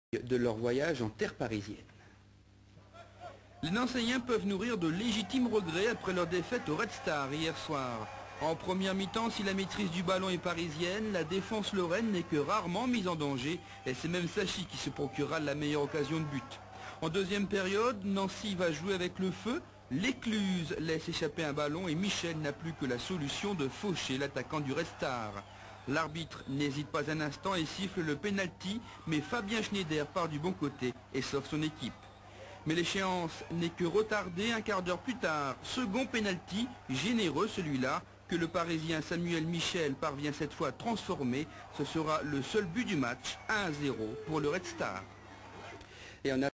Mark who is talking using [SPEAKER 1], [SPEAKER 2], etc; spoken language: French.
[SPEAKER 1] de leur voyage en terre parisienne.
[SPEAKER 2] Les Nancéiens peuvent nourrir de légitimes regrets après leur défaite au Red Star hier soir. En première mi-temps, si la maîtrise du ballon est parisienne, la défense lorraine n'est que rarement mise en danger et c'est même Sachi qui se procurera la meilleure occasion de but. En deuxième période, Nancy va jouer avec le feu, l'Écluse laisse échapper un ballon et Michel n'a plus que la solution de faucher l'attaquant du Red Star. L'arbitre n'hésite pas un instant et siffle le pénalty, mais Fabien Schneider part du bon côté et sauve son équipe. Mais l'échéance n'est que retardée un quart d'heure plus tard. Second pénalty, généreux celui-là, que le Parisien Samuel Michel parvient cette fois à transformer. Ce sera le seul but du match, 1-0 pour le Red Star.
[SPEAKER 1] Et on a